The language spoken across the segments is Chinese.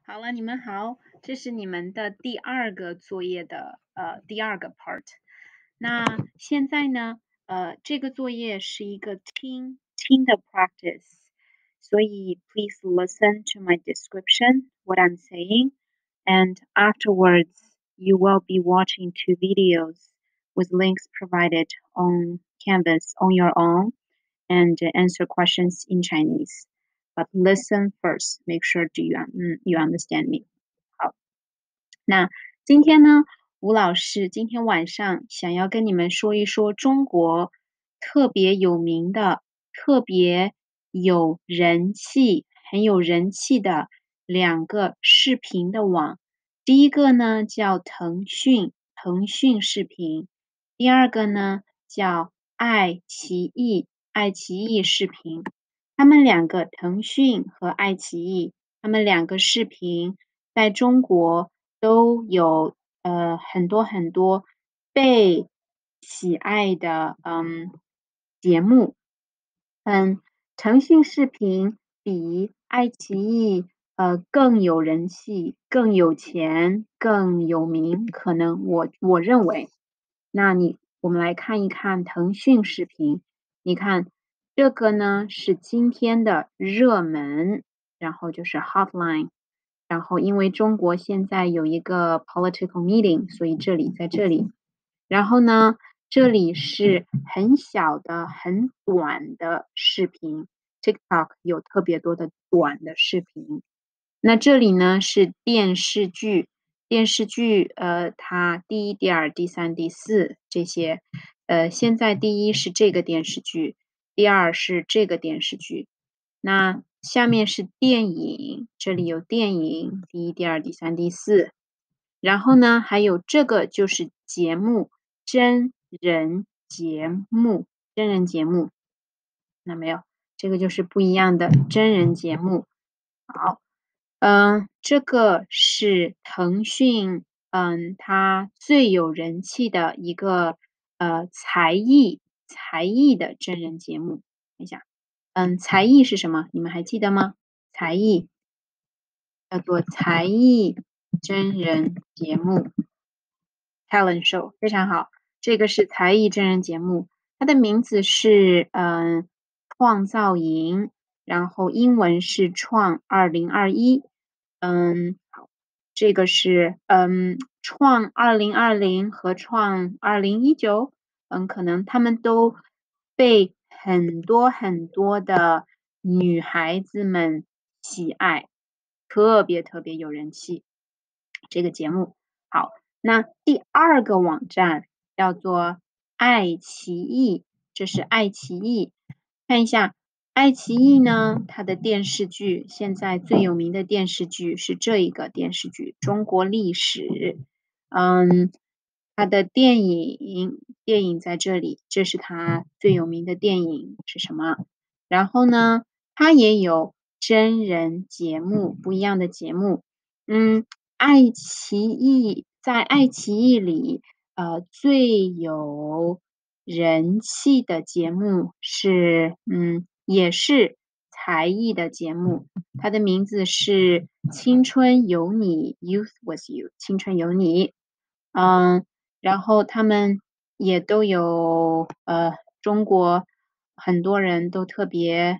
好了，你们好，这是你们的第二个作业的第二个 part。那现在呢，这个作业是一个听的 practice，所以 please listen to my description, what I'm saying, and afterwards you will be watching two videos with links provided on Canvas on your own and answer questions in Chinese. But listen first, make sure you understand me. 好，那今天呢，吴老师今天晚上想要跟你们说一说中国特别有名的、特别有人气、很有人气的两个视频的网。第一个呢叫腾讯视频，第二个呢叫爱奇艺视频。他们两个腾讯和爱奇艺，他们两个视频在中国都有很多被喜爱的节目。腾讯视频比爱奇艺更有人气、更有钱、更有名，可能我认为。那我们来看一看腾讯视频，你看这个呢是今天的热门，然后就是 hotline。然后因为中国现在有一个 political meeting，所以在这里。然后呢，这里是很小的、很短的视频 ，TikTok 有特别多的短的视频。那这里呢是电视剧，它第一、第二、第三、第四这些，现在第一是这个电视剧，第二是这个电视剧。那下面是电影，这里有电影，第一、第二、第三、第四。然后呢，还有这个就是节目，真人节目，那没有，这个就是不一样的真人节目。好，这个是腾讯，它最有人气的一个才艺的真人节目。等一下，才艺是什么？你们还记得吗？才艺叫做才艺真人节目 ，talent show，非常好。这个是才艺真人节目，它的名字是创造营，然后英文是创2021。好，这个是创2020和创2019，可能他们都被很多的女孩子们喜爱，特别有人气。这个节目好，那第二个网站叫做爱奇艺，这是爱奇艺。看一下爱奇艺呢，它的电视剧现在最有名的电视剧是这一个电视剧《中国历史》。它的电影在这里，这是它最有名的电影是什么？然后呢，它也有真人节目，不一样的节目。在爱奇艺里，最有人气的节目是，也是才艺的节目，它的名字是《青春有你》（Youth with You），青春有你。然后他们也都有，中国很多人都特别，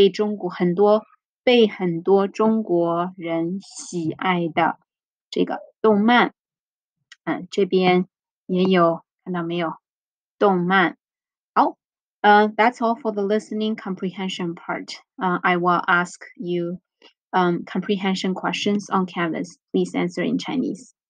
被很多中国人喜爱的这个动漫，这边也有，看到没有？动漫。好，that's all for the listening comprehension part. I will ask you comprehension questions on Canvas. Please answer in Chinese.